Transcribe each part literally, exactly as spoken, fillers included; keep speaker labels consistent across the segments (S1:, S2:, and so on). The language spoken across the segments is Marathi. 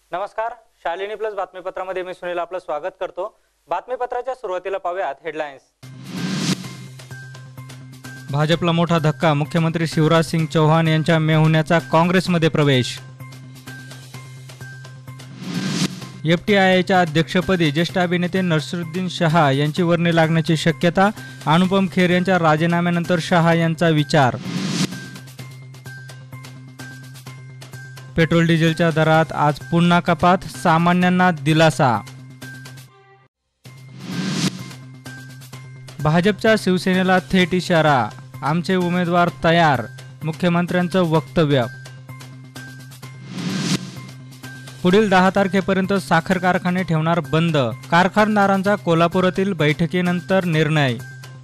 S1: नमस्कार, शालिनी प्लस बातमीपत्रामध्ये मी सुनील आपलं स्वागत करतो। बातमीपत्राच्या सुरुवातीला पाहूयात हेडलाईन्स।
S2: भाजपला मोठा धक्का, मुख्यमंत्री शिवराज सिंग चौहान यांच्या मेहुण्याचा काँग्रेसमध्ये प्रवेश। एफटीआयआयच्या अध्यक्षपदी ज्येष्ठ अभिनेते नसीरुद्दीन शहा यांची वर्णी लागण्याची शक्यता, अनुपम खेर यांच्या राजीनाम्यानंतर शहा यांचा विचार। पेट्रोल डिझेलच्या दरात आज पुन्हा कपात, सामान्यांना दिलासा। भाजपच्या शिवसेनेला थेट इशारा, आमचे उमेदवार तयार, मुख्यमंत्र्यांचं वक्तव्य। पुढील दहा तारखेपर्यंत साखर कारखाने ठेवणार बंद, कारखानदारांचा कोल्हापुरातील बैठकीनंतर निर्णय।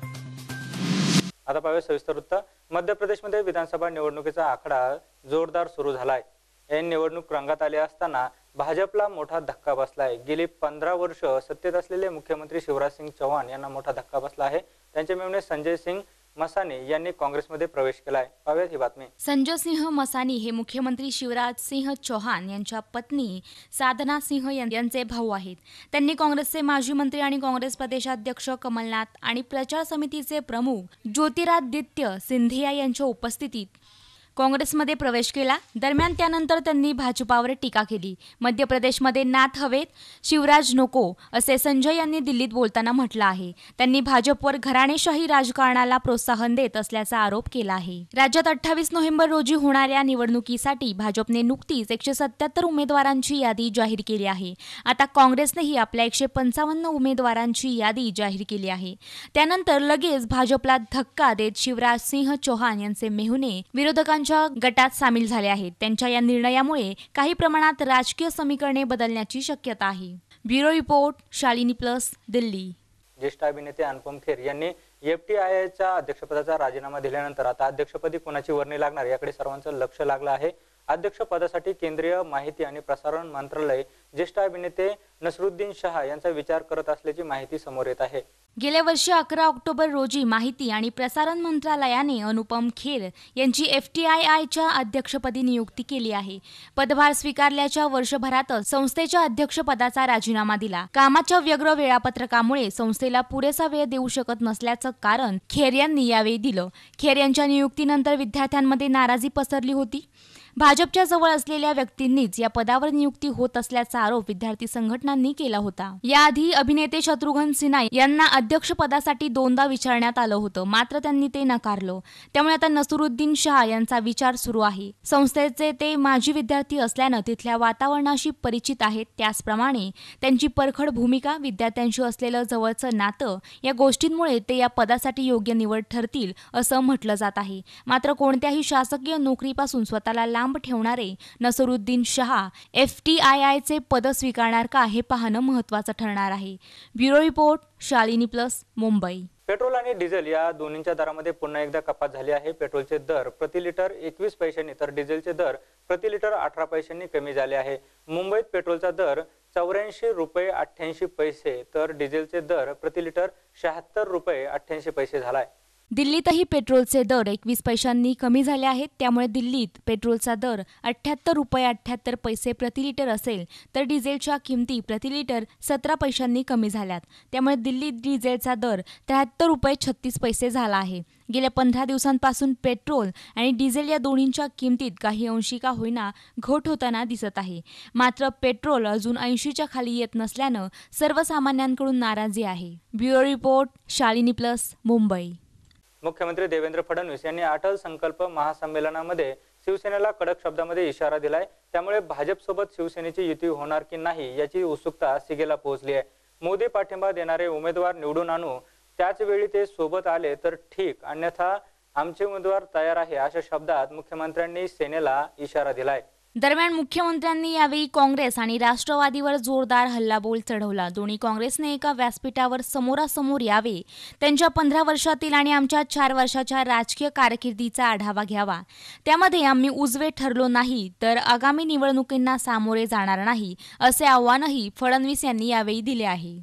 S1: आता पाहूया सविस्तर वृत्त। मध्य प्रदेशमध्ये विधानसभा निवडणुकीचा आखाडा जोरदार सुरू झालाय। ही निवडणूक रंगात आली असताना भाजपला मोठा धक्का बसलाय। गेली पंधरा वर्ष सत्तेत असलेले मुख्यमंत्री शिवराज सिंग चौहान यांना मोठा धक्का बसला आहे। त्यांचे मेहुणे संजय सिंग मसानी यांनी काँग्रेसमध्ये प्रवेश केलाय। पाहूयात ही बातमी।
S3: संजय सिंह मसानी हे मुख्यमंत्री शिवराज सिंह चौहान यांच्या पत्नी साधना सिंह यांचे भाऊ आहेत। त्यांनी काँग्रेसचे माजी मंत्री आणि काँग्रेस प्रदेशाध्यक्ष कमलनाथ आणि प्रचार समितीचे प्रमुख ज्योतिरादित्य सिंधिया यांच्या उपस्थितीत काँग्रेसमध्ये प्रवेश केला। दरम्यान त्यानंतर त्यांनी भाजपावर टीका केली। मध्य प्रदेशमध्ये नाथ हवेत, शिवराज नको असे संजय यांनी दिल्लीत बोलताना म्हटलं आहे। त्यांनी भाजपवर घराणेशाही राजकारणाला प्रोत्साहन देत असल्याचा आरोप केला आहे। राज्यात अठ्ठावीस नोव्हेंबर रोजी होणाऱ्या निवडणुकीसाठी भाजपने नुकतीच एकशे सत्याहत्तर उमेदवारांची यादी जाहीर केली आहे। आता काँग्रेसनेही आपल्या एकशे पंचावन्न उमेदवारांची यादी जाहीर केली आहे। त्यानंतर लगेच भाजपला धक्का देत शिवराज सिंह चौहान यांचे मेहुणे विरोधकांच्या गटात सामील झाले आहेत। त्यांच्या या निर्णयामुळे काही प्रमाणात राजकीय समीकरणे बदलण्याची शक्यता आहे। Bureau report, Shalini plus, Delhi.
S1: ज्येष्ठ अभिनेते अनुपम खेर यांनी एफटीआयआयच्या अध्यक्षपदाचा राजीनामा दिल्यानंतर आता अध्यक्षपदी कोणाची वर्णी लागणार याकडे सर्वांचं लक्ष लागलं आहे। अध्यक्षपदासाठी केंद्रीय माहिती आणि प्रसारण मंत्रालय ज्येष्ठ अभिनेते नसीरुद्दीन शहा यांचा विचार करत असल्याची माहिती समोर येत आहे।
S3: गेल्या वर्षी अकरा ऑक्टोबर रोजी माहिती आणि प्रसारण मंत्रालयाने अनुपम खेर यांची एफटीआयआयच्या अध्यक्षपदी नियुक्ती केली आहे। पदभार स्वीकारल्याच्या वर्षभरातच संस्थेच्या अध्यक्षपदाचा राजीनामा दिला। कामाच्या व्यग्र वेळापत्रकामुळे संस्थेला पुरेसा वेळ देऊ शकत नसल्याचं कारण खेर यांनी यावेळी दिलं। खेर यांच्या नियुक्तीनंतर विद्यार्थ्यांमध्ये नाराजी पसरली होती। भाजपच्या जवळ असलेल्या व्यक्तींनीच या पदावर नियुक्ती होत असल्याचा आरोप विद्यार्थी संघटनांनी केला होता। याआधी अभिनेते शत्रुघ्न सिन्हा यांना अध्यक्षपदासाठी दोनदा विचारण्यात आलं होतं, मात्र त्यांनी ते नकारलं। त्यामुळे आता नसीरुद्दीन शहा यांचा विचार सुरू आहे। संस्थेचे ते माजी विद्यार्थी असल्यानं तिथल्या वातावरणाशी परिचित आहेत। त्याचप्रमाणे त्यांची परखड भूमिका, विद्यार्थ्यांशी असलेलं जवळचं नातं या गोष्टींमुळे ते या पदासाठी योग्य निवड ठरतील असं म्हटलं जात आहे। मात्र कोणत्याही शासकीय नोकरीपासून स्वतःला लांब ठेवणारे नसीरुद्दीन शहा एफटीआयआयचे पद स्वीकारणार का हे पाहणं महत्त्वाचं ठरणार आहे। Bureau report, Shalini plus, Mumbai.
S1: Petrol आणि डिझेल या दोन्हीच्या दरामध्ये पुन्हा एकदा कपात झाली आहे। पेट्रोलचे दर प्रति लिटर एकवीस पैशांनी तर डिझेलचे दर प्रति लिटर अठरा पैशांनी कमी झाले आहे। मुंबईत पेट्रोलचा दर चौऱ्याऐंशी रुपये अठ्ठ्याऐंशी पैसे तर डिझेलचे दर प्रति लिटर शहात्तर रुपये अठ्ठ्याऐंशी पैसे झालाय।
S3: दिल्लीतही पेट्रोलचे दर एकवीस पैशांनी कमी झाले आहेत। त्यामुळे दिल्लीत पेट्रोलचा दर अठ्ठ्याहत्तर रुपये अठ्ठ्याहत्तर पैसे प्रति लिटर असेल तर डिझेलच्या किमती प्रति लिटर सतरा पैशांनी कमी झाल्यात। त्यामुळे दिल्लीत डिझेलचा दर त्र्याहत्तर रुपये छत्तीस पैसे झाला आहे। गेल्या पंधरा दिवसांपासून पेट्रोल आणि डिझेल या दोन्हींच्या किमतीत काही अंशी का होईना घट होताना दिसत आहे। मात्र पेट्रोल अजून ऐंशीच्या खाली येत नसल्यानं सर्वसामान्यांकडून नाराजी आहे। Bureau report, Shalini plus, Mumbai.
S1: मुख्यमंत्री देवेंद्र फडणवीस यांनी अटल संकल्प महासंमेलनामध्ये शिवसेनेला कडक शब्दामध्ये इशारा दिलाय। त्यामुळे भाजपसोबत शिवसेनेची युती होणार की नाही याची उत्सुकता शिगेला पोहोचली आहे। मोदी पाठिंबा देणारे उमेदवार निवडून आणू, त्याच वेळी ते सोबत आले तर ठीक, अन्यथा आमचे उमेदवार तयार आहे अशा शब्दात मुख्यमंत्र्यांनी सेनेला इशारा दिलाय।
S3: दरम्यान मुख्यमंत्र्यांनी यावेळी काँग्रेस आणि राष्ट्रवादीवर जोरदार हल्लाबोल चढवला। दोन्ही काँग्रेसने एका व्यासपीठावर समोरासमोर यावे, त्यांच्या पंधरा वर्षातील आणि आमच्या चार वर्षाच्या राजकीय कारकिर्दीचा आढावा घ्यावा। त्यामध्ये आम्ही उजवे ठरलो नाही तर आगामी निवडणुकींना सामोरे जाणार नाही असे आव्हानही फडणवीस यांनी यावेळी दिले आहे।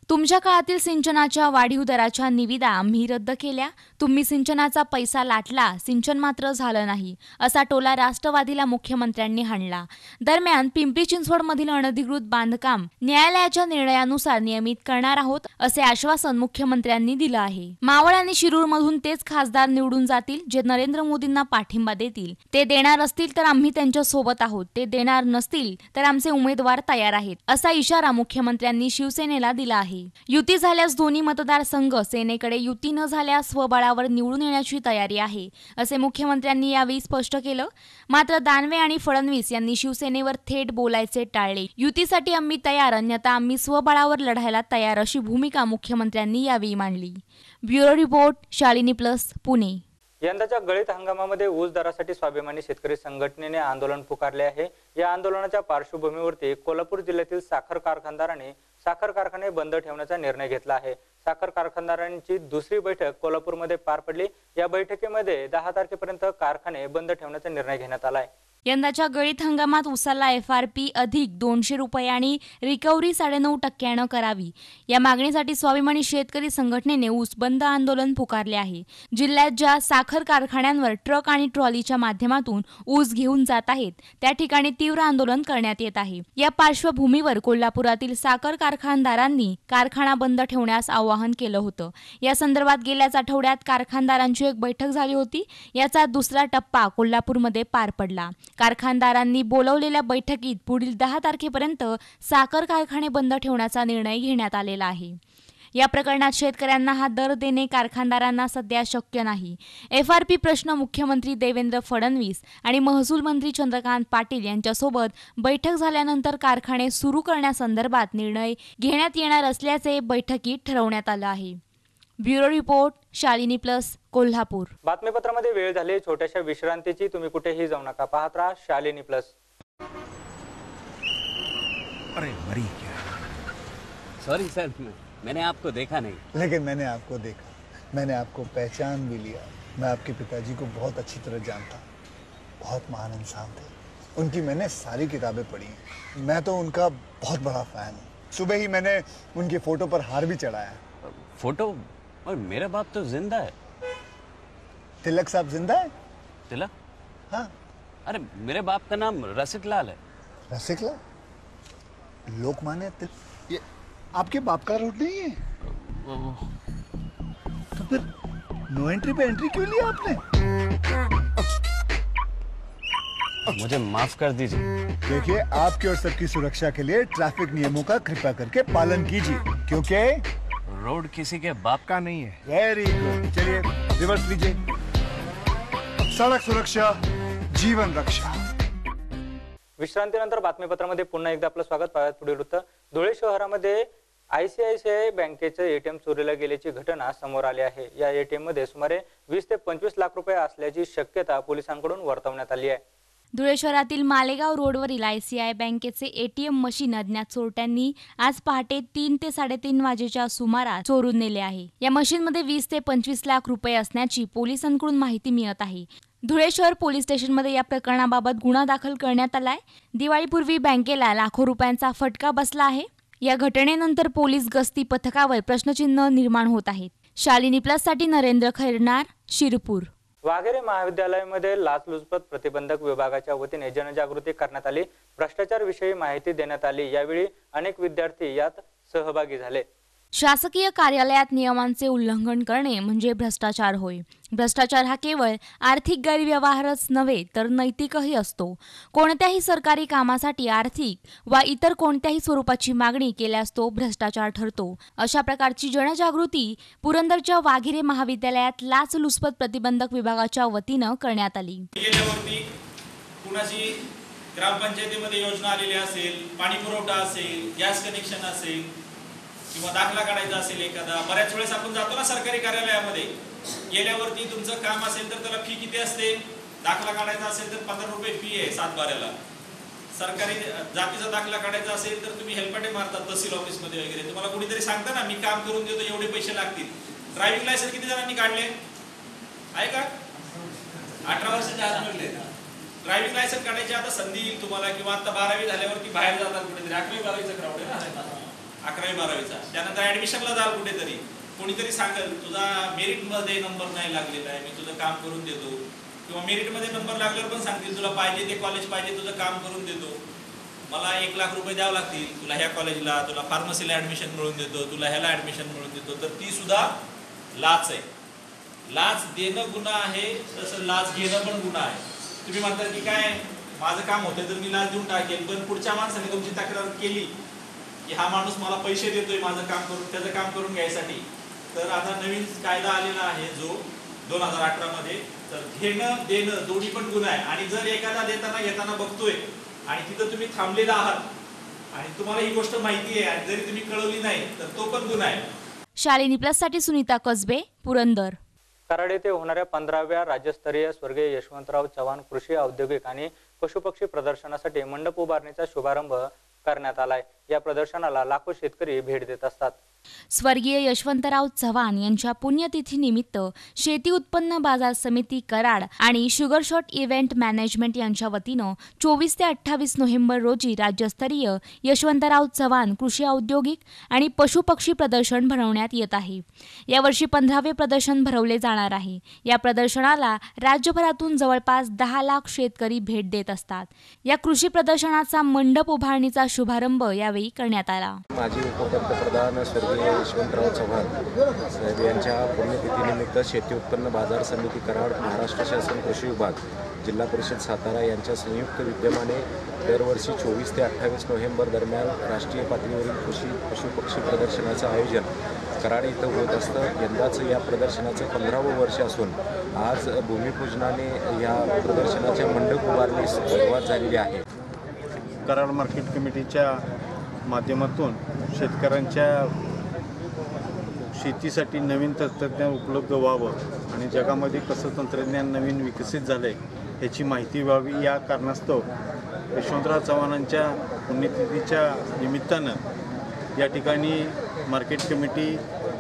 S3: तुमच्या काळातील सिंचनाच्या वाढीव दराच्या निविदा आम्ही रद्द केल्या. तुम्ही सिंचनाचा पैसा लाटला, सिंचन मात्र झालं नाही, असा टोला राष्ट्रवादीला मुख्यमंत्र्यांनी हाणला. दरम्यान पिंपरी चिंचवडमधील अनधिकृत बांधकाम न्यायालयाच्या निर्णयानुसार नियमित करणार आहोत, असे आश्वासन मुख्यमंत्र्यांनी दिलं आहे. मावळ आणि शिरूरमधून तेच खासदार निवडून जातील जे नरेंद्र मोदींना पाठिंबा देतील. ते देणार असतील तर आम्ही त्यांच्या सोबत आहोत, ते देणार नसतील तर आमचे उमेदवार तयार आहेत, असा इशारा मुख्यमंत्र्यांनी शिवसेनेला दिला आहे. युती झाल्यास दोन्ही मतदारसंघ सेनेकडे, युती न झाल्यास स्वबळावर निवडून येण्याची तयारी आहे, असे मुख्यमंत्र्यांनी यावेळी स्पष्ट केलं. मात्र दानवे आणि फडणवीस यांनी शिवसेनेवर थेट बोलायचे टाळले. युतीसाठी आम्ही तयार, अन्यथा आम्ही स्वबळावर लढायला तयार, अशी भूमिका मुख्यमंत्र्यांनी यावेळी मांडली. Bureau report, Shalini plus, Pune.
S1: यंदाच्या गळीत हंगामामध्ये ऊस दरासाठी स्वाभिमानी शेतकरी संघटनेने आंदोलन पुकारले आहे. या आंदोलनाच्या पार्श्वभूमीवरती कोल्हापूर जिल्ह्यातील साखर कारखानदारांनी साखर कारखाने बंद ठेवण्याचा निर्णय घेतला आहे. साखर कारखानदारांची दुसरी बैठक कोल्हापूरमध्ये पार पडली. या बैठकीमध्ये दहा तारखेपर्यंत कारखाने बंद ठेवण्याचा निर्णय घेण्यात आला आहे.
S3: यंदाच्या गळीत हंगामात ऊसाला एफ आर पी अधिक दोनशे रुपये आणि रिकव्हरी साडेनऊ टक्क्यानं करावी, या मागणीसाठी स्वाभिमानी शेतकरी संघटनेने ऊस बंद आंदोलन पुकारले आहे. जिल्ह्यात ज्या साखर कारखान्यांवर ट्रक आणि ट्रॉलीच्या माध्यमातून ऊस घेऊन जात आहेत त्या ठिकाणी तीव्र आंदोलन करण्यात येत आहे. या पार्श्वभूमीवर कोल्हापुरातील साखर कारखानदारांनी कारखाना बंद ठेवण्यास आवाहन केलं होतं. या संदर्भात गेल्याच आठवड्यात कारखानदारांची एक बैठक झाली होती. याचा दुसरा टप्पा कोल्हापूरमध्ये पार पडला. कारखानदारांनी बोलवलेल्या बैठकीत पुढील दहा तारखेपर्यंत साखर कारखाने बंद ठेवण्याचा निर्णय घेण्यात आलेला आहे. या प्रकरणात शेतकऱ्यांना हा दर देणे कारखानदारांना सध्या शक्य नाही. एफ आर पी प्रश्न मुख्यमंत्री देवेंद्र फडणवीस आणि महसूल मंत्री चंद्रकांत पाटील यांच्यासोबत बैठक झाल्यानंतर कारखाने सुरू करण्यासंदर्भात निर्णय घेण्यात येणार असल्याचे बैठकीत ठरवण्यात आलं आहे. Bureau report, Shalini plus, Kolhapur.
S1: बातमीपत्रामध्ये वेळ झाली छोट्याशा विश्रांतीची. तुम्ही कुठेही जाऊ नका, पाहत राहा शालिनी प्लस.
S4: अरे मरी क्या?
S5: सॉरी सर, मैंने आपको देखा नहीं.
S4: लेकिन मैंने आपको देखा, मैंने आपको पहचान भी लिया. मैं आपके पिताजी को बहुत अच्छी तरह जानता. बहुत महान इंसान थे. उनकी मैंने सारी किताबें पढ़ी. मैं तो उनका बहुत बड़ा फैन हूँ. सुबह ही मैंने उनके फोटो पर हार भी चढ़ाया.
S5: फोटो? और मेरा बाप तो जिंदा है.
S4: तिलक साहब जिंदा है?
S5: तिलक?
S4: हाँ.
S5: अरे मेरे बाप का नाम रसिक लाल है.
S4: रसिक लाल? लोकमान्य तिलक? ये आपके बाप का रोड नहीं है? तो फिर नो एंट्री पे एंट्री क्यों लिया आपने?
S5: मुझे माफ कर दीजिए.
S4: देखिए, आपकी और सबकी सुरक्षा के लिए ट्रैफिक नियमों का कृपया करके पालन कीजिए, क्योंकि
S5: रोड किसी के बाप का नहीं है.
S4: Very good. चलिए रिवर्स लीजिए. सड़क सुरक्षा, जीवन रक्षा.
S1: विश्रांतीनंतर बातमीपत्रामध्ये पुन्हा एकदा आपलं स्वागत. पाहत पुढील वृत्त. धुळे शहरामध्ये I C I C I बँकेचे एटीएम चोरीला गेल्याची घटना समोर आली आहे. या एटीएम मध्ये सुमारे वीस ते पंचवीस लाख रुपये असल्याची शक्यता पोलिसांकडून वर्तवण्यात आली आहे.
S3: धुळे शहरातील मालेगाव रोडवरील आय सी आय बँकेचे एटीएम मशीन अज्ञात चोरट्यांनी आज पहाटे तीन ते साडेतीन वाजेच्या सुमारास चोरून नेले आहे. या मशीनमध्ये वीस ते पंचवीस लाख रुपये असण्याची पोलिसांकडून माहिती मिळत आहे. धुळे शहर पोलीस स्टेशनमध्ये या प्रकरणाबाबत गुन्हा दाखल करण्यात आलाय. दिवाळीपूर्वी बँकेला लाखो रुपयांचा फटका बसला आहे. या घटनेनंतर पोलीस गस्ती पथकावर प्रश्नचिन्ह निर्माण होत आहेत. शालिनी प्लस साठी नरेंद्र खैरनार, शिरपूर.
S1: वाघेरे महाविद्यालयामध्ये लाचलुचपत प्रतिबंधक विभागाच्या वतीने जनजागृती करण्यात आली. भ्रष्टाचार विषयी माहिती देण्यात आली. यावेळी अनेक विद्यार्थी यात सहभागी झाले.
S3: शासकीय कार्यालयात नियमांचे उल्लंघन करणे म्हणजे भ्रष्टाचार होय. भ्रष्टाचार हा केवळ आर्थिक गैरव्यवहारच नव्हे तर नैतिकही असतो. कोणत्याही सरकारी कामासाठी आर्थिक वा इतर कोणत्याही स्वरूपाची मागणी केल्यास तो भ्रष्टाचार ठरतो. अशा प्रकारची जनजागृती पुरंदरच्या वाघेरे महाविद्यालयात लाचलुचपत प्रतिबंधक विभागाच्या वतीनं करण्यात आली.
S6: कुणाची ग्रामपंचायतीमध्ये योजना आलेली असेल, पाणी पुरवठा असेल, गॅस कनेक्शन असेल किंवा दाखला काढायचा असेल एखादा. बऱ्याच वेळेस आपण जातो ना सरकारी कार्यालयामध्ये, गेल्यावरती तुमचं काम असेल तर त्याला फी किती असते? दाखला काढायचा असेल तर पंधरा रुपये फी आहे सात बाऱ्याला. सरकारी जातीचा दाखला काढायचा असेल तर तुम्ही हेल्पाटे मारतात तहसील ऑफिसमध्ये वगैरे. तुम्हाला कोणीतरी सांगतं ना मी काम करून देतो एवढे पैसे लागतील. ड्रायव्हिंग लायसन्स किती जणांनी काढले आहे का? अठरा वर्षाच्या आत मिळले. ड्रायव्हिंग लायसन्स काढायची आता संधी येईल तुम्हाला, किंवा आता बारावी झाल्यावरती बाहेर जातात कुठेतरी. अकरावी बारावीचा क्राऊड आहे ना. अकरावी बारावीचा, त्यानंतर ॲडमिशनला जाल कुठेतरी, कोणीतरी सांगेल तुझा मेरिटमध्ये नंबर नाही लागलेला आहे, मी तुझं काम करून देतो, किंवा मेरिटमध्ये नंबर लागल्यावर पण सांगतील तुला पाहिजे ते कॉलेज पाहिजे, तुझं काम करून देतो, मला एक लाख रुपये द्यावं लागतील, तुला ह्या कॉलेजला, तुला फार्मसीला ॲडमिशन मिळवून देतो, तुला ह्याला ॲडमिशन मिळवून देतो, तर ती सुद्धा लाच आहे. लाच देणं गुन्हा आहे, तसं लाच घेणं पण गुन्हा आहे. तुम्ही म्हणता की काय माझं काम होतं तर मी लाच देऊन टाकेल, पण पुढच्या माणसाने तुमची तक्रार केली की हा माणूस मला पैसे देतोय माझं काम करून, त्याचं काम करून घ्यायसाठी, तर आता नवीन कायदा आलेला आहे जो दोन हजार अठरा मध्ये, तर घेणं देणं दोन्ही पण गुन्हा आहे. आणि जर एखादा देताना घेताना बघतोय आणि तिथं तुम्ही थांबलेला आहात आणि तुम्हाला ही गोष्ट माहिती आहे आणि जरी तुम्ही कळवली नाही तर तो पण गुन्हा आहे.
S3: शालिनी प्लस साठी सुनीता कसबे, पुरंदर.
S1: कराड येथे होणाऱ्या पंधराव्या राज्यस्तरीय स्वर्गीय यशवंतराव चव्हाण कृषी औद्योगिक आणि पशुपक्षी प्रदर्शनासाठी मंडप उभारणीचा शुभारंभ करण्यात आलाय. या प्रदर्शनाला लाखो शेतकरी भेट देत असतात.
S3: स्वर्गीय यशवंतराव चव्हाण यांच्या पुण्यतिथीनिमित्त शेती उत्पन्न बाजार समिती कराड आणि शुगर शॉट इव्हेंट मॅनेजमेंट यांच्या वतीनं चोवीस ते अठ्ठावीस नोव्हेंबर रोजी राज्यस्तरीय यशवंतराव चव्हाण कृषी औद्योगिक आणि पशुपक्षी प्रदर्शन भरवण्यात येत आहे. यावर्षी पंधरावे प्रदर्शन भरवले जाणार आहे. या प्रदर्शनाला राज्यभरातून जवळपास दहा लाख शेतकरी भेट देत असतात. या कृषी प्रदर्शनाचा मंडप उभारणीचा शुभारंभ यावेळी करण्यात आला.
S7: माजी उपपंतप्रधान स्वर्गीय यशवंतराव चव्हाण साहेब यांच्या पुण्यतिथीनिमित्त शेती उत्पन्न बाजार समिती कराड, महाराष्ट्र शासन कृषी विभाग, जिल्हा परिषद सातारा यांच्या संयुक्त विद्यमाने दरवर्षी चोवीस ते अठ्ठावीस नोव्हेंबर दरम्यान राष्ट्रीय पातळीवरील कृषी पशुपक्षी प्रदर्शनाचं आयोजन कराड इथं होत असतं. यंदाचं या प्रदर्शनाचं पंधरावं वर्ष असून आज भूमिपूजनाने या प्रदर्शनाच्या मंडप उभारणीस सुरुवात झालेली आहे.
S8: कराड मार्केट कमिटीच्या माध्यमातून शेतकऱ्यांच्या शेतीसाठी नवीन तंत्रज्ञान उपलब्ध व्हावं आणि जगामध्ये कसं तंत्रज्ञान नवीन विकसित झालं आहे ह्याची माहिती व्हावी, या कारणास्तव यशवंतराव चव्हाणांच्या पुण्यतिथीच्या निमित्तानं या ठिकाणी मार्केट कमिटी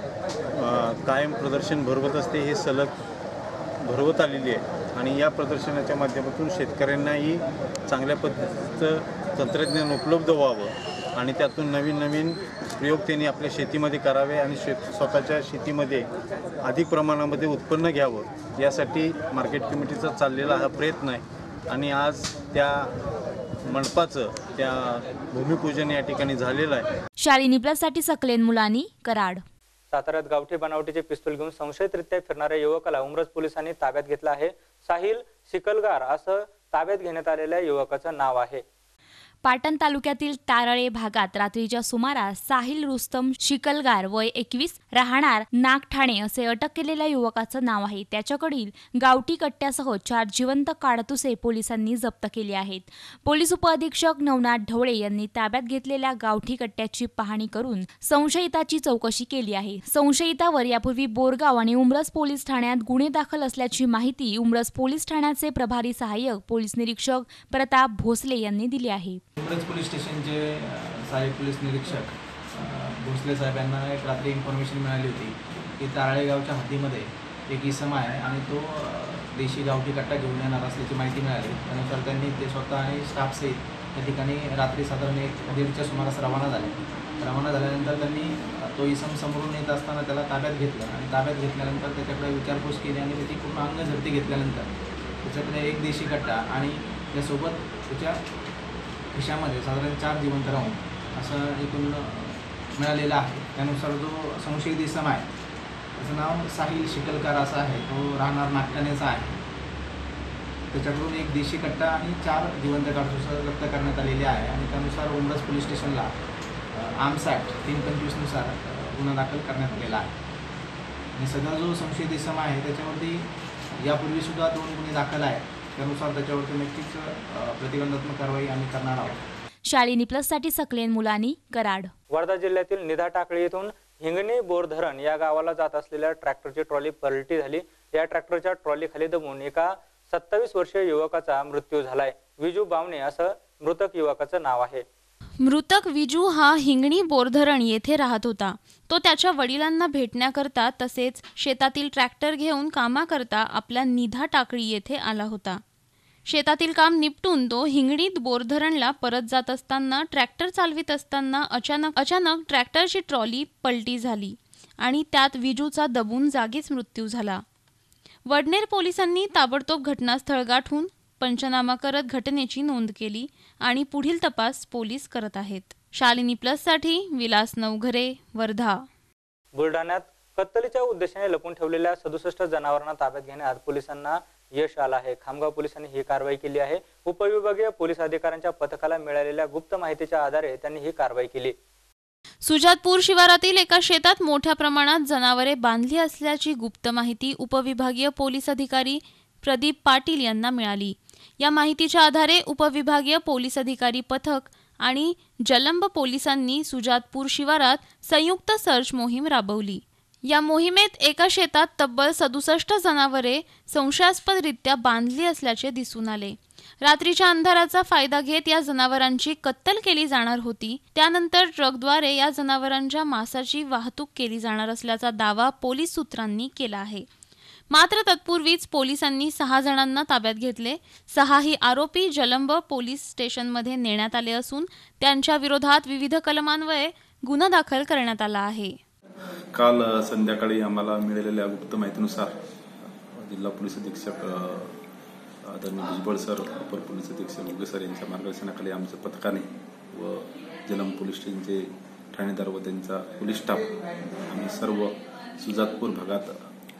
S8: कायम प्रदर्शन भरवत असते. हे सलग भरवत आलेली आहे आणि या प्रदर्शनाच्या माध्यमातून शेतकऱ्यांनाही चांगल्या पद्धतीचं तंत्रज्ञान उपलब्ध व्हावं आणि त्यातून नवीन नवीन प्रयोग त्यांनी आपल्या शेतीमध्ये करावे आणि शेत स्वतःच्या शेतीमध्ये अधिक प्रमाणामध्ये उत्पन्न घ्यावं, यासाठी मार्केट कमिटीचा चाललेला हा प्रयत्न आहे. आणि आज त्या मंडपाचं त्या भूमिपूजन या ठिकाणी झालेलं आहे.
S3: शालिनी प्लस साठी सकलेन मुलानी, कराड.
S1: साताऱ्यात गावठी बनावटीचे पिस्तूल घेऊन संशयितरित्या फिरणाऱ्या युवकाला उमरज पोलिसांनी ताब्यात घेतला आहे. साहिल शिकलगार असं ताब्यात घेण्यात आलेल्या युवकाचं नाव आहे.
S3: पाटण तालुक्यातील तारळे भागात रात्रीच्या सुमारास साहिल रुस्तम शिकलगार वय एकवीस राहणार नागठाणे असे अटक केलेल्या युवकाचं नाव आहे. त्याच्याकडील गावठी कट्ट्यासह चार जिवंत काडतुसे पोलिसांनी जप्त केली आहेत. पोलीस उपअधीक्षक नवनाथ ढवळे यांनी ताब्यात घेतलेल्या गावठी कट्ट्याची पाहणी करून संशयिताची चौकशी केली आहे. संशयितावर यापूर्वी बोरगाव आणि उमरज पोलीस ठाण्यात गुन्हे दाखल असल्याची माहिती उमरज पोलीस ठाण्याचे प्रभारी सहाय्यक पोलीस निरीक्षक प्रताप भोसले यांनी दिली आहे.
S9: उमरज पोलीस स्टेशनचे सहाय्यक पोलीस निरीक्षक भोसले साहेब यांना एक रात्री इन्फॉर्मेशन मिळाली होती की तारळे गावच्या हद्दीमध्ये एक इसम आहे आणि तो देशी गावठी कट्टा घेऊन येणार असल्याची माहिती मिळाली. त्यानुसार त्यांनी ते स्वतः आणि स्टाफसहित त्या ठिकाणी रात्री साधारण एक दीडच्या सुमारास रवाना झाले. रवाना झाल्यानंतर त्यांनी तो इसम समोरून येत असताना त्याला ताब्यात घेतलं आणि ताब्यात घेतल्यानंतर त्याच्याकडे विचारपूस केली आणि त्याची पूर्ण अंग झडती घेतल्यानंतर त्याच्याकडे एक देशी कट्टा आणि त्यासोबत त्याच्या खिशामध्ये साधारण चार जिवंत राहून असं एकूण मिळालेलं आहे. त्यानुसार जो संशयित इसम आहे त्याचं नाव साहिल शिकलकार असं आहे, तो राहणार नागठाण्याचा आहे. त्याच्याकडून एक देशी कट्टा आणि चार जिवंत काडतुस जप्त करण्यात आलेले आहे आणि त्यानुसार उमरज पोलीस स्टेशनला आर्म्स ॲक्ट तीन पंचवीसनुसार गुन्हा दाखल करण्यात आलेला आहे. आणि सध्या जो संशयित इसम आहे त्याच्यावरती यापूर्वीसुद्धा दोन गुन्हे दाखल आहेत. त्यानुसार त्याच्यावरती नक्कीच प्रतिबंधात्मक कारवाई आम्ही करणार आहोत.
S3: शालिनी प्लस साठी सकलेन मुलानी, कराड.
S1: वर्धा जिल्ह्यातील निधा टाकळी येथून हिंगणी बोरधरण या गावाला जात असलेल्या ट्रॅक्टरची ट्रॉली पलटी झाली. या ट्रॅक्टरच्या ट्रॉलीखाली दबून एका सत्तावीस वर्षीय युवकाचा मृत्यू झालाय. विजू बावणे असं मृतक युवकाचं नाव आहे.
S10: मृतक विजू हा हिंगणी बोरधरण येथे राहत होता. तो त्याच्या वडिलांना भेटण्याकरता तसेच शेतातील ट्रॅक्टर घेऊन कामाकरता आपल्या निधा टाकळी येथे आला होता. शेतातील काम निपटून तो हिंगणीत बोरधरणला परत जात असताना ट्रॅक्टर चालवित असताना अचानक अचानक ट्रॅक्टरची ट्रॉली पलटी झाली आणि त्यात विजूचा दबून जागीच मृत्यू झाला. वडनेर पोलिसांनी ताबडतोब घटनास्थळ गाठून पंचनामा करत घटनेची नोंद केली आणि पुढील तपास पोलीस करत आहेत. शालिनी प्लससाठी विलास नवघरे, वर्धा.
S1: बुलढाण्यात कत्तलीच्या उद्देशाने लपून ठेवलेल्या सदुसष्ट जनावरांना ताब्यात घेण्यात पोलिसांना यश आलं आहे. खामगाव पोलिसांनी ही कारवाई केली आहे. उपविभागीय पोलीस अधिकाऱ्यांच्या पथकाला मिळालेल्या गुप्त माहितीच्या आधारे त्यांनी ही कारवाई केली.
S10: सुजातपूर शिवारातील एका शेतात मोठ्या प्रमाणात जनावरे बांधली असल्याची गुप्त माहिती उपविभागीय पोलीस अधिकारी प्रदीप पाटील यांना मिळाली. या माहितीच्या आधारे उपविभागीय पोलीस अधिकारी पथक आणि जलंब पोलिसांनी सुजातपूर शिवारात संयुक्त सर्च मोहीम राबवली. या मोहिमेत एका शेतात तब्बल सदुसष्ट जनावरे संशयास्पदरित्या बांधली असल्याचे दिसून आले. रात्रीच्या अंधाराचा फायदा घेत या जनावरांची कत्तल केली जाणार होती. त्यानंतर ट्रकद्वारे या जनावरांच्या मांसाची वाहतूक केली जाणार असल्याचा दावा पोलीस सूत्रांनी केला आहे. मात्र तत्पूर्वीच पोलिसांनी सहा जणांना ताब्यात घेतले. सहाही आरोपी जलंब पोलीस स्टेशनमध्ये नेण्यात आले असून त्यांच्या विरोधात विविध कलमान्वये गुन्हा दाखल करण्यात आला आहे.
S11: काल संध्याकाळी आम्हाला मिळालेल्या गुप्त माहितीनुसार जिल्हा पोलीस अधीक्षक आदरणीय भुजबळ सर, अपर पोलीस अधीक्षक उगे सर यांच्या मार्गदर्शनाखाली आमच्या पथकाने व जलंब पोलीस स्टेशनचे ठाणेदार व त्यांचा पोलीस स्टाफ आम्ही सर्व सुजातपूर भागात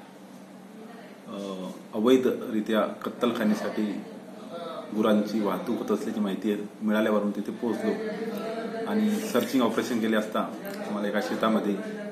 S11: अवैधरित्या कत्तलखान्यासाठी गुरांची वाहतूक होत असल्याची माहिती मिळाल्यावरून तिथे पोहोचलो आणि सर्चिंग ऑपरेशन केले असता आम्हाला एका शेतामध्ये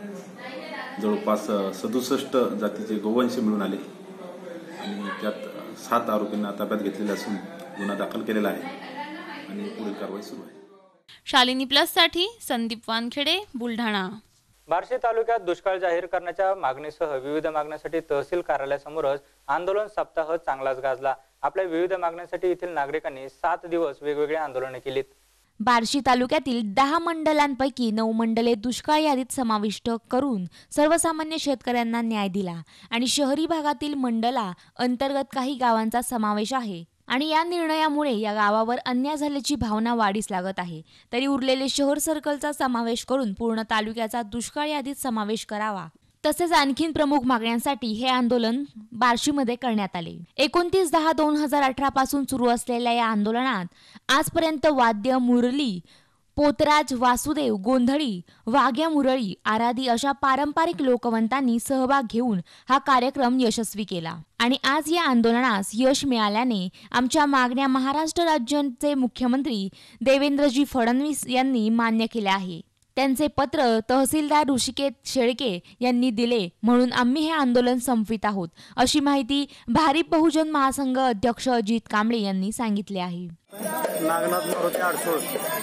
S11: जवळपास सदुसष्ट जातीचे गोवंश मिळून आले आणि त्यात सात आरोपींना ताब्यात घेतलेले असून गुन्हा दाखल केलेला आहे आणि पुढील कारवाई सुरू आहे.
S10: शालिनी प्लससाठी संदीप वानखेडे, बुलढाणा.
S1: बार्शी तालुक्यात दुष्काळ जाहीर करण्याच्या मागणीसह विविध मागण्यांसाठी तहसील कार्यालयासमोरच आंदोलन सप्ताह चांगलाच गाजला. आपल्या विविध मागण्यांसाठी येथील नागरिकांनी सात दिवस वेगवेगळी आंदोलने केलीत.
S3: बार्शी तालुक्यातील दहा मंडलांपैकी नऊ मंडले दुष्काळ यादीत समाविष्ट करून सर्वसामान्य शेतकऱ्यांना न्याय दिला आणि शहरी भागातील मंडला अंतर्गत काही गावांचा समावेश आहे आणि या निर्णयामुळे या गावावर अन्याय झाल्याची भावना वाढीस लागत आहे. तरी उरलेले शहर सर्कलचा समावेश करून पूर्ण तालुक्याचा दुष्काळ यादीत समावेश करावा. तसेच आणखीन प्रमुख मागण्यांसाठी हे आंदोलन बार्शीमध्ये करण्यात आले. एकोणतीस दहा दोन हजार अठरा पासून सुरू असलेल्या या आंदोलनात आजपर्यंत वाद्य, मुरली, पोतराज, वासुदेव, गोंधळी, वाघ्या मुरळी, आराधी अशा पारंपरिक लोकवंतांनी सहभाग घेऊन हा कार्यक्रम यशस्वी केला आणि आज या आंदोलनास यश मिळाल्याने आमच्या मागण्या महाराष्ट्र राज्याचे मुख्यमंत्री देवेंद्रजी फडणवीस यांनी मान्य केल्या आहे. त्यांचे पत्र तहसीलदार ऋषिकेश शेळके यांनी दिले म्हणून आम्ही हे आंदोलन संपवित आहोत, अशी माहिती भारिप बहुजन महासंघ अध्यक्ष अजित कांबळे यांनी सांगितले आहे.
S12: नागनाथ मारुती आडसोळ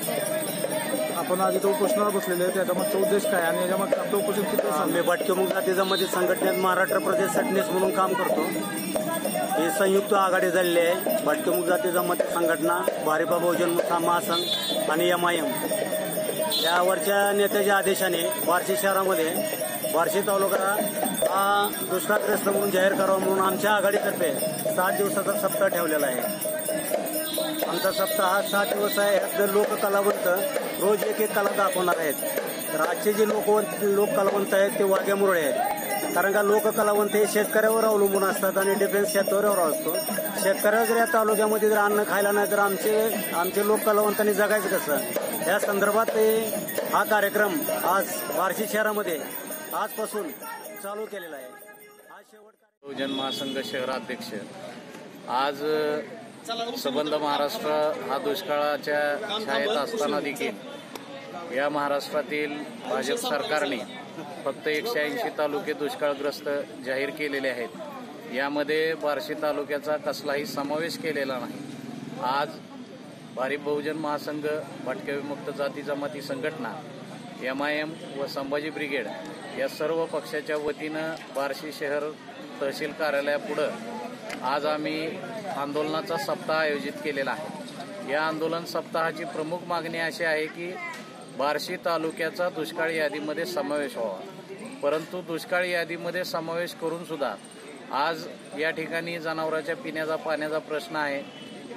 S12: आपण आज इथं उपोषणाला बसलेले आहे. त्याचा मागचा उद्देश काय आणि याच्यामध्ये आपलं उपोषण किती आम्ही भटके जाती जमाती संघटनेत महाराष्ट्र प्रदेश सटनेस म्हणून काम करतो. हे संयुक्त आघाडी झालेली आहे. भटके जाती जमाती संघटना, भारिप बहुजन महासंघ आणि एम आय एम यावरच्या नेत्याच्या आदेशाने बार्शी शहरामध्ये बार्शी तालुका हा दुष्काळग्रस्त म्हणून जाहीर करावा म्हणून आमच्या आघाडीतर्फे सात दिवसाचा सप्ताह ठेवलेला आहे. आमचा सप्ताह हा सात दिवस आहे. यात लोक कलावंत रोज एक एक कला दाखवणार आहेत. तर आजचे जे लोक लोक कलावंत आहेत ते वाघ्या मुरळे आहेत. कारण का लोक कलावंत हे शेतकऱ्यावर अवलंबून असतात आणि डिफेन्स शेतकऱ्यावर असतो. शेतकऱ्या जर या तालुक्यामध्ये जर अन्न खायला नाही तर आमचे आमचे लोक कलावंतांनी जगायचं कसं, या संदर्भात हा कार्यक्रम आज बार्शी शहरामध्ये आजपासून चालू केलेला आहे. आज शेवट
S13: बहुजन महासंघ शहराध्यक्ष आज संबंध महाराष्ट्र हा दुष्काळाच्या छायेत असताना देखील या महाराष्ट्रातील भाजप सरकारने फक्त एकशे ऐंशी तालुके दुष्काळग्रस्त जाहीर केलेले आहेत. यामध्ये बार्शी तालुक्याचा कसलाही समावेश केलेला नाही. आज भारिप बहुजन महासंघ, भटके विमुक्त जाती जमाती संघटना, एम आय एम व संभाजी ब्रिगेड या सर्व पक्षाच्या वतीनं बार्शी शहर तहसील कार्यालयापुढं आज आम्ही आंदोलनाचा सप्ताह आयोजित केलेला आहे. या आंदोलन सप्ताहाची प्रमुख मागणी अशी आहे की बार्शी तालुक्याचा दुष्काळ यादीमध्ये समावेश व्हावा. परंतु दुष्काळ यादीमध्ये समावेश करून सुद्धा आज या ठिकाणी जनावरांच्या पिण्याचा पाण्याचा प्रश्न आहे.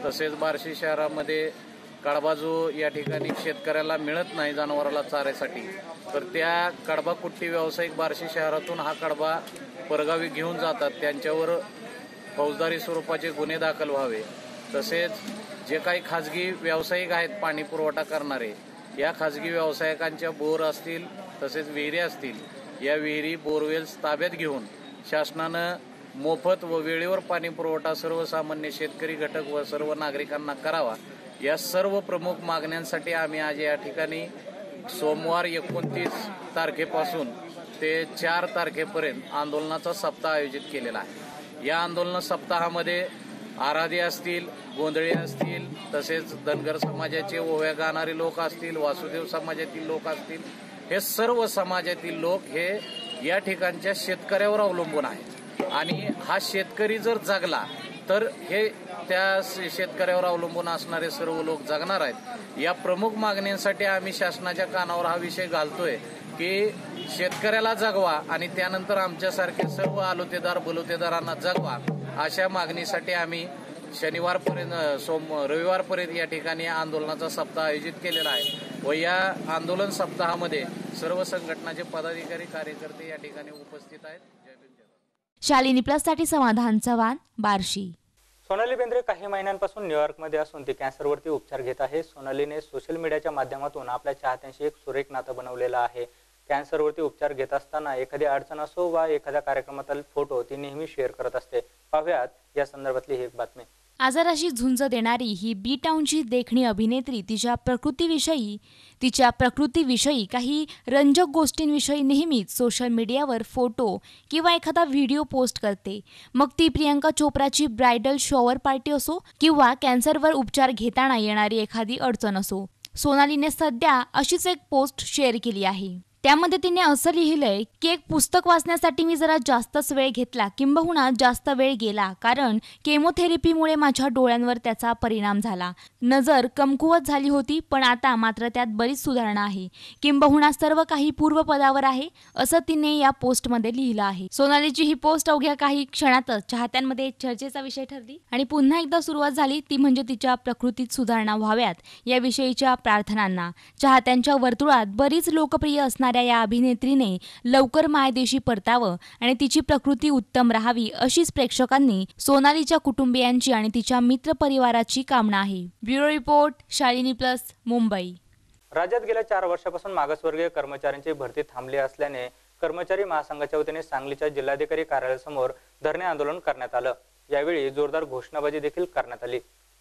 S13: तसेच बार्शी शहरामध्ये कडबा जो या ठिकाणी शेतकऱ्याला मिळत नाही जनावराला चाऱ्यासाठी, तर त्या कडबा कुट्टी व्यावसायिक बार्शी शहरातून हा कडबा परगावी घेऊन जातात, त्यांच्यावर फौजदारी स्वरूपाचे गुन्हे दाखल व्हावे. तसेच जे काही खाजगी व्यावसायिक आहेत पाणी पुरवठा करणारे, या खाजगी व्यावसायिकांच्या बोर असतील तसेच विहिरी असतील, या विहिरी बोरवेल्स ताब्यात घेऊन शासनानं मोफत व वेळेवर पाणी पुरवठा सर्वसामान्य शेतकरी घटक व सर्व नागरिकांना करावा. या सर्व प्रमुख मागण्यांसाठी आम्ही आज या ठिकाणी सोमवार एकोणतीस तारखेपासून ते चार तारखेपर्यंत आंदोलनाचा सप्ताह आयोजित केलेला आहे. या आंदोलन सप्ताहामध्ये आराधी असतील, गोंधळी असतील, तसेच धनगर समाजाचे ओव्या गाणारे लोक असतील, वासुदेव समाजातील लोक असतील, हे सर्व समाजातील लोक हे या ठिकाणच्या शेतकऱ्यावर अवलंबून आहेत. आणि हा शेतकरी जर जगला तर हे त्या शेतकऱ्यावर अवलंबून असणारे सर्व लोक जगणार आहेत. या प्रमुख मागण्यांसाठी आम्ही शासनाच्या कानावर हा विषय घालतोय की शेतकऱ्याला जगवा आणि त्यानंतर आमच्यासारखे सर्व आलोतेदार बलुतेदारांना जगवा. अशा मागणीसाठी आम्ही शनिवारपर्यंत सोम रविवारपर्यंत या ठिकाणी आंदोलनाचा सप्ताह आयोजित केलेला आहे व या आंदोलन सप्ताहामध्ये सर्व संघटनाचे पदाधिकारी कार्यकर्ते या ठिकाणी उपस्थित आहेत. जय भीम, जय भारत.
S3: शालिनी प्लससाठी समाधान चव्हाण, बार्शी.
S1: सोनाली बेंद्रे काही महिन्यांपासून न्यूयॉर्कमध्ये असून ती कॅन्सरवरती उपचार घेत आहे. सोनालीने सोशल मीडियाच्या माध्यमातून आपल्या चाहत्यांशी एक सुरेख नातं बनवलेलं आहे. कॅन्सरवरती उपचार घेत असताना एखादी अडचण असो वा एखाद्या कार्यक्रमातील फोटो ती नेहमी शेअर करत असते. पाहुयात या संदर्भातली ही एक बातमी.
S3: आजाराशी झुंज देणारी ही बी टाऊनची देखणी अभिनेत्री तिच्या प्रकृतीविषयी तिच्या प्रकृतीविषयी काही रंजक गोष्टींविषयी नेहमीच सोशल मीडियावर फोटो किंवा एखादा व्हिडिओ पोस्ट करते. मग ती प्रियंका चोप्राची ब्रायडल शॉवर पार्टी असो किंवा कॅन्सरवर उपचार घेताना येणारी एखादी अडचण असो. सोनालीने सध्या अशीच एक पोस्ट शेअर केली आहे. त्यामध्ये तिने असं लिहिलंय की एक पुस्तक वाचण्यासाठी मी जरा जास्तच वेळ घेतला, किंबहुना जास्त वेळ गेला, कारण केमोथेरपीमुळे माझ्या डोळ्यांवर त्याचा परिणाम झाला. नजर कमकुवत झाली होती, पण आता मात्र त्यात बरीच सुधारणा आहे, किंबहुना सर्व काही पूर्वपदावर आहे, असं तिने या पोस्टमध्ये लिहिलं आहे. सोनालीची ही पोस्ट अवघ्या काही क्षणातच चाहत्यांमध्ये चर्चेचा विषय ठरली आणि पुन्हा एकदा सुरुवात झाली ती म्हणजे तिच्या प्रकृतीत सुधारणा व्हाव्यात याविषयीच्या प्रार्थनांना. चाहत्यांच्या वर्तुळात बरीच लोकप्रिय असणाऱ्या या अभिनेत्रीने लवकर मायदेशी परतावं आणि तिची प्रकृती उत्तम राहावी अशीच प्रेक्षकांनी, सोनालीच्या कुटुंबियांची आणि तिच्या मित्र परिवाराची कामना आहे. Bureau report, Shalini plus, Mumbai.
S1: राज्यात गेल्या चार वर्षापासून मागासवर्गीय कर्मचाऱ्यांची भरती थांबली असल्याने कर्मचारी महासंघाच्या वतीने सांगलीच्या जिल्हाधिकारी कार्यालयासमोर धरणे आंदोलन करण्यात आलं. यावेळी जोरदार घोषणाबाजी देखील करण्यात आली.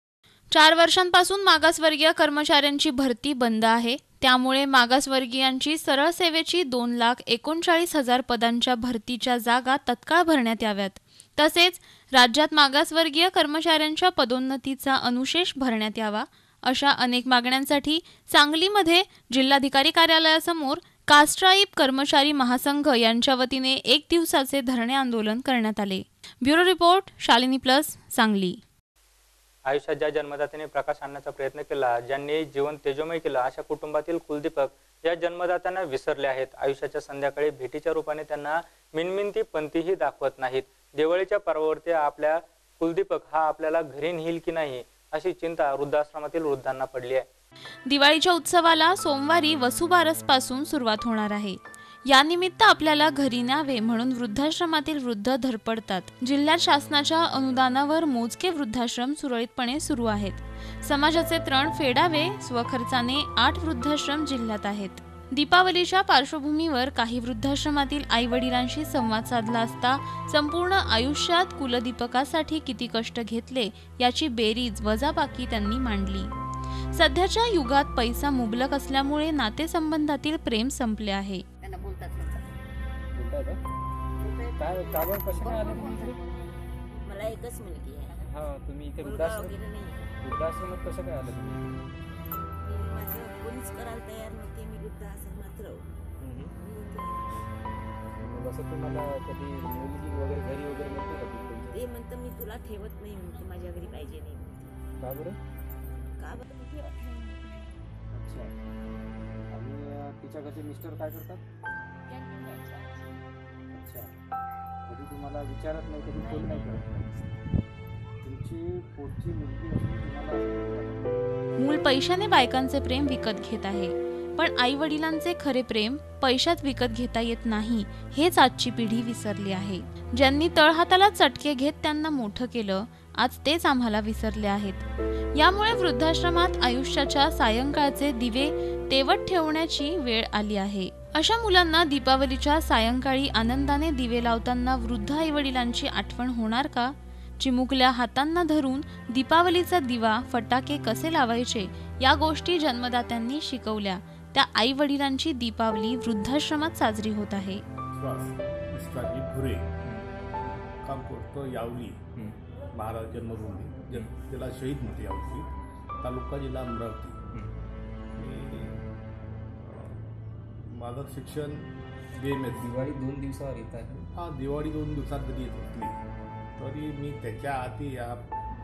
S10: चार वर्षांपासून मागासवर्गीय कर्मचाऱ्यांची भरती बंद आहे. त्यामुळे मागासवर्गीयांची सरळ सेवेची दोन लाख एकोणचाळीस हजार पदांच्या भरतीच्या जागा तत्काळ भरण्यात याव्यात. तसेच राज्यात मागासवर्गीय कर्मचाऱ्यांच्या पदोन्नतीचा अनुशेष भरण्यात यावा अशा अनेक मागण्यांसाठी सांगलीमध्ये जिल्हाधिकारी कार्यालयासमोर कास्ट्राईब कर्मचारी महासंघ यांच्या वतीने एक दिवसाचे धरणे आंदोलन करण्यात आले. Bureau report, Shalini plus, Sangli.
S1: आयुष्यात ज्या जन्मदात्याने प्रकाश आणण्याचा प्रयत्न केला, ज्यांनी जीवन तेजोमय केलं, अशा कुटुंबातील कुलदीपक या जन्मदात्यांना विसरले आहेत. आयुष्याच्या संध्याकाळी भेटीच्या रूपाने त्यांना मिनमिनती पंथीही दाखवत नाहीत. दिवाळीच्या पर्वावरती आपल्या कुलदीपक हा आपल्याला घरी नेईल की नाही अशी चिंता वृद्धाश्रमातील वृद्धांना पडली आहे.
S10: दिवाळीच्या उत्सवाला सोमवारी वसुबारसपासून सुरुवात होणार आहे. यानिमित्त आपल्याला घरी न्यावे म्हणून वृद्धाश्रमातील वृद्ध धडपडतात. जिल्ह्यात शासनाच्या अनुदानावर मोजके वृद्धाश्रम सुरळीतपणे सुरू आहेत. समाजाचे तृण फेडावे स्वखर्चाने आठ वृद्धाश्रम जिल्ह्यात आहेत. दीपावलीच्या पार्श्वभूमीवर काही वृद्धाश्रमातील आई वडिलांशी संवाद साधला असता संपूर्ण आयुष्यात कुलदीपकासाठी किती कष्ट घेतले याची बेरीज वजाबाकी त्यांनी मांडली. सध्याच्या युगात पैसा मुबलक असल्यामुळे नातेसंबंधातील प्रेम संपले आहे.
S14: काय कागद कसे काय आले तुमचे?
S15: मला एकच मुलगी आहे.
S14: हा, तुम्ही इथे वृद्धाश्रम वृद्धाश्रमात कसं काय आलं तुम्ही?
S15: माझं कोणीच करायला तयार नव्हते. मी वृद्धाश्रमात राहू.
S14: असं तुम्हाला कधी मुलगी वगैरे घरी वगैरे नव्हती का तुमची?
S15: ते म्हणतं मी तुला ठेवत नाही, म्हणते माझ्या घरी पाहिजे नाही.
S14: का बरं?
S15: का बरं मी ठेवत नाही.
S14: अच्छा. आणि तिच्या घरचे मिस्टर काय करतात? अच्छा. कधी तुम्हाला विचारत नाही, कधी फोन नाही करत? तुम्ही त्याची पोटची मुलगी असून तुम्हाला असं वाटतं?
S10: मूल पैशाने बायकांचे प्रेम विकत घेत आहे, पण आई वडिलांचे खरे प्रेम पैशात विकत घेता येत नाही हेच आजची पिढी विसरली आहे. ज्यांनी तळहाताला चटके घेत त्यांना मोठं केलं, आज तेच आम्हाला विसरले आहेत. यामुळे वृद्धाश्रमात आयुष्याच्या सायंकाळचे दिवे तेवत ठेवण्याची वेळ आली आहे. अशा मुलांना दीपावलीच्या सायंकाळी आनंदाने दिवे लावताना वृद्ध आई वडिलांची आठवण होणार का? चिमुकल्या हातांना धरून दीपावलीचा दिवा फटाके कसे लावायचे या गोष्टी जन्मदात्यांनी शिकवल्या. त्या आई वडिलांची दीपावली वृद्धाश्रमात साजरी होत आहे.
S16: काम करतो यावली महाराज जन्मभूमी, त्याला शहीद म्हणते यावली, तालुका जिल्हा अमरावती. माझं शिक्षण बी एम एस.
S14: दिवाळी दोन दिवसावर येत आहे.
S16: हां, दिवाळी दोन दिवसात जरी येत होती तरी मी त्याच्या आधी या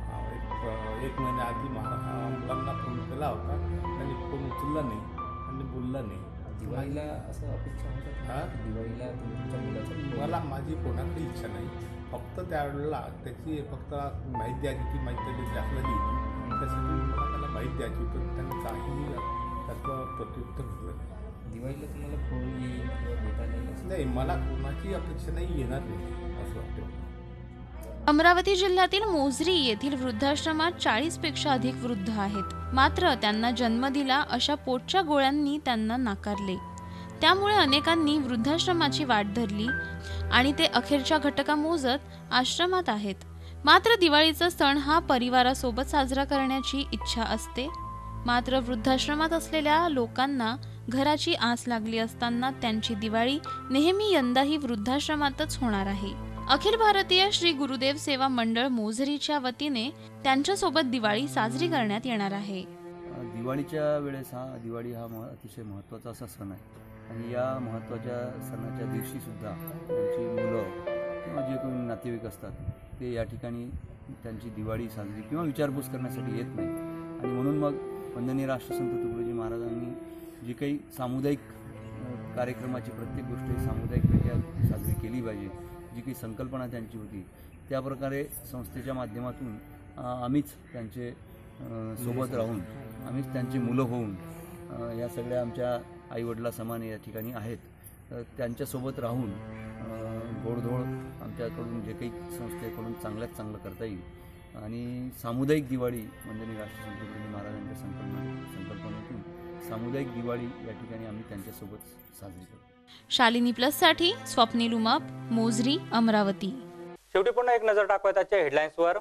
S16: एक एक महिन्याआधी महा मुलांना फोन केला होता. त्यांनी फोन उचलला नाही आणि बोलला नाही.
S14: दिवाळीला असं अपेक्षा होतं?
S16: हां,
S14: दिवाळीला तुमच्या मुलाचं?
S16: मला माझी कोणाकडे इच्छा नाही, फक्त त्यावेळेला त्याची फक्त माहिती द्यायची ती माहिती त्याची आपल्याला दिली, त्यासाठी मला त्याला माहिती द्यायची होती. त्यांनी काहीही त्याचं प्रत्युत्तर दिलं नाही.
S14: दिवाळीला तुम्हाला फोन येईल किंवा भेटा नाही?
S16: नाही, मला कोणाची अपेक्षा नाही, येणार नाही असं वाटतं.
S10: अमरावती जिल्ह्यातील मोझरी येथील वृद्धाश्रमात चाळीस पेक्षा अधिक वृद्ध आहेत. मात्र त्यांना जन्म दिला अशा पोटच्या गोळ्यांनी त्यांना नाकारले. त्यामुळे अनेकांनी वृद्धाश्रमाची वाट धरली आणि ते अखेरच्या घटका मोजत आश्रमात आहेत. मात्र दिवाळीचा सण हा परिवारासोबत साजरा करण्याची इच्छा असते. मात्र वृद्धाश्रमात असलेल्या लोकांना घराची आस लागली असताना त्यांची दिवाळी नेहमी यंदाही वृद्धाश्रमातच होणार आहे. अखिल भारतीय श्री गुरुदेव सेवा मंडळ मोझरीच्या वतीने त्यांच्यासोबत दिवाळी साजरी करण्यात येणार आहे.
S17: दिवाळीच्या वेळेस हा दिवाळी हा अतिशय महत्त्वाचा असा सण आहे आणि या महत्त्वाच्या सणाच्या दिवशीसुद्धा त्यांची मुलं किंवा जे कोणी नातेवाईक असतात ते या ठिकाणी त्यांची दिवाळी साजरी किंवा विचारपूस करण्यासाठी येत नाही. आणि म्हणून मग वंदनीय राष्ट्रसंत तुकडोजी महाराजांनी जी काही सामुदायिक कार्यक्रमाची प्रत्येक गोष्ट सामुदायिकरित्या साजरी केली पाहिजे, जी काही संकल्पना त्यांची होती त्याप्रकारे संस्थेच्या माध्यमातून आम्हीच त्यांचे सोबत राहून आम्हीच त्यांची मुलं होऊन या सगळ्या आमच्या आईवडिला समान या ठिकाणी आहेत, त्यांच्यासोबत राहून गोडधोड आमच्याकडून जे काही संस्थेकडून चांगल्यात चांगलं करता येईल आणि सामुदायिक दिवाळी वंदनीय राष्ट्रसंत तुकडोजी महाराजांच्या संकल्पना संकल्पनेतून सामुदायिक दिवाळी या ठिकाणी आम्ही त्यांच्यासोबत साजरी करतो.
S10: शालिनी प्लससाठी स्वप्नील उमाप, मोझरी, अमरावती.
S1: शेवटी पुन्हा एक नजर टाकूयात आजच्या हेडलाईन्सवर.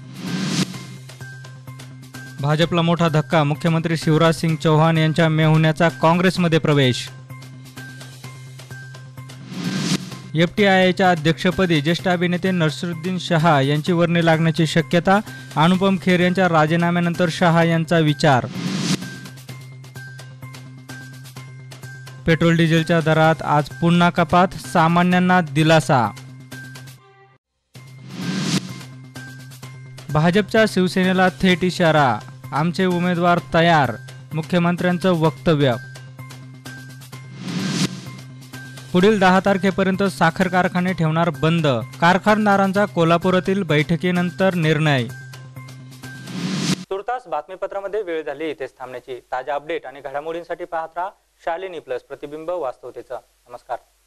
S2: भाजपला मोठा धक्का, मुख्यमंत्री शिवराज सिंग चौहान यांच्या मेहुण्याचा काँग्रेसमध्ये प्रवेश. एफटीआयआयच्या अध्यक्षपदी ज्येष्ठ अभिनेते नसीरुद्दीन शहा यांची वर्णी लागण्याची शक्यता, अनुपम खेर यांच्या राजीनाम्यानंतर शहा यांचा विचार. पेट्रोल डिझेलच्या दरात आज पुन्हा कपात, सामान्यांना दिलासा. भाजपच्या शिवसेनेला थेट इशारा, आमचे उमेदवार तयार, मुख्यमंत्र्यांचं वक्तव्य. पुढील दहा तारखेपर्यंत साखर कारखाने ठेवणार बंद, कारखानदारांचा कोल्हापुरातील बैठकीनंतर निर्णय.
S1: तुर्तास बातमीपत्रामध्ये वेळ झाली इथेच थांबण्याची. ताज्या अपडेट आणि घडामोडींसाठी पाहत राहा शालिनी प्लस, प्रतिबिंब वास्तवतेचा. नमस्कार.